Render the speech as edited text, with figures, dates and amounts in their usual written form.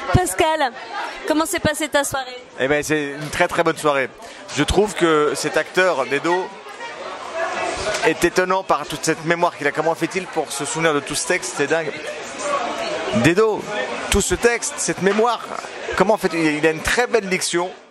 Pascal, comment s'est passée ta soirée? Eh ben, c'est une très très bonne soirée. Je trouve que cet acteur, Dedo, est étonnant par toute cette mémoire qu'il a. Comment fait-il pour se souvenir de tout ce texte? C'est dingue. Dedo, tout ce texte, cette mémoire, comment fait-il? Il a une très belle diction.